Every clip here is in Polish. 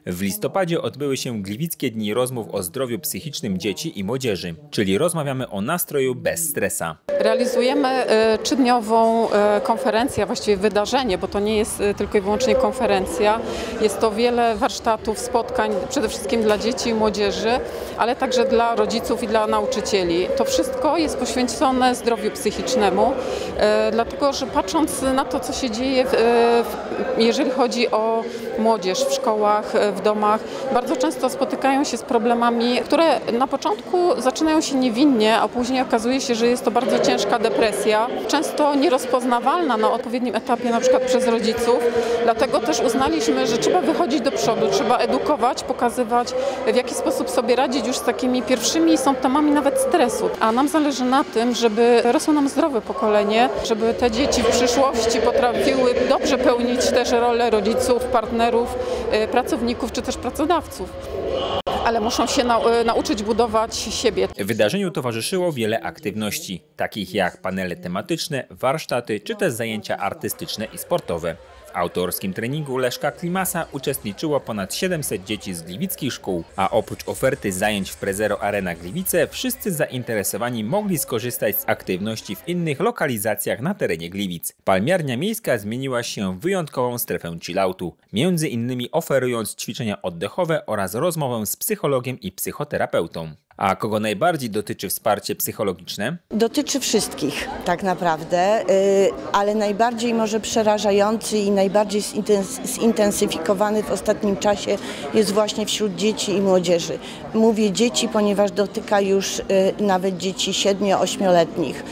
W listopadzie odbyły się Gliwickie Dni Rozmów o zdrowiu psychicznym dzieci i młodzieży, czyli rozmawiamy o nastroju bez stresa. Realizujemy trzydniową konferencję, właściwie wydarzenie, bo to nie jest tylko i wyłącznie konferencja. Jest to wiele warsztatów, spotkań, przede wszystkim dla dzieci i młodzieży, ale także dla rodziców i dla nauczycieli. To wszystko jest poświęcone zdrowiu psychicznemu, dlatego że patrząc na to, co się dzieje, jeżeli chodzi o młodzież w szkołach, w domach, bardzo często spotykają się z problemami, które na początku zaczynają się niewinnie, a później okazuje się, że jest to bardzo ciężka depresja, często nierozpoznawalna na odpowiednim etapie, na przykład przez rodziców. Dlatego też uznaliśmy, że trzeba wychodzić do przodu, trzeba edukować, pokazywać, w jaki sposób sobie radzić już z takimi pierwszymi symptomami nawet stresu. A nam zależy na tym, żeby rosło nam zdrowe pokolenie, żeby te dzieci w przyszłości potrafiły dobrze pełnić też rolę rodziców, partnerów, pracowników czy też pracodawców. Ale muszą się nauczyć budować siebie. Wydarzeniu towarzyszyło wiele aktywności, takich jak panele tematyczne, warsztaty czy też zajęcia artystyczne i sportowe. W autorskim treningu Leszka Klimasa uczestniczyło ponad 700 dzieci z gliwickich szkół, a oprócz oferty zajęć w Prezero Arena Gliwice, wszyscy zainteresowani mogli skorzystać z aktywności w innych lokalizacjach na terenie Gliwic. Palmiarnia miejska zmieniła się w wyjątkową strefę chilloutu, między innymi oferując ćwiczenia oddechowe oraz rozmowę z psychologiem i psychoterapeutą. A kogo najbardziej dotyczy wsparcie psychologiczne? Dotyczy wszystkich tak naprawdę, ale najbardziej może przerażający i najbardziej zintensyfikowany w ostatnim czasie jest właśnie wśród dzieci i młodzieży. Mówię dzieci, ponieważ dotyka już nawet dzieci 7-8-letnich.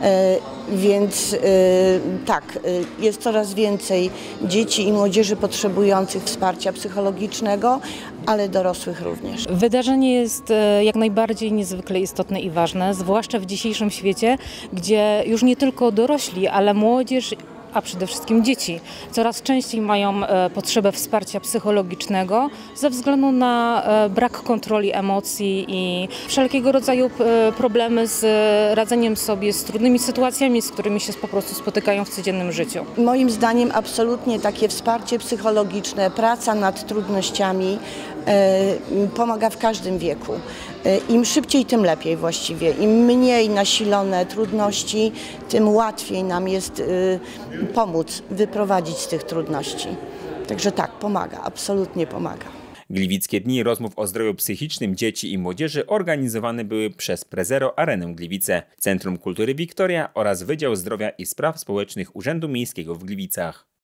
Więc tak, jest coraz więcej dzieci i młodzieży potrzebujących wsparcia psychologicznego, ale dorosłych również. Wydarzenie jest jak najbardziej niezwykle istotne i ważne, zwłaszcza w dzisiejszym świecie, gdzie już nie tylko dorośli, ale młodzież, a przede wszystkim dzieci coraz częściej mają potrzebę wsparcia psychologicznego ze względu na brak kontroli emocji i wszelkiego rodzaju problemy z radzeniem sobie z trudnymi sytuacjami, z którymi się po prostu spotykają w codziennym życiu. Moim zdaniem absolutnie takie wsparcie psychologiczne, praca nad trudnościami pomaga w każdym wieku. Im szybciej, tym lepiej właściwie. Im mniej nasilone trudności, tym łatwiej nam jest pomóc wyprowadzić z tych trudności. Także tak, pomaga, absolutnie pomaga. Gliwickie Dni Rozmów o zdrowiu psychicznym dzieci i młodzieży organizowane były przez Prezero Arenę Gliwice, Centrum Kultury Wiktoria oraz Wydział Zdrowia i Spraw Społecznych Urzędu Miejskiego w Gliwicach.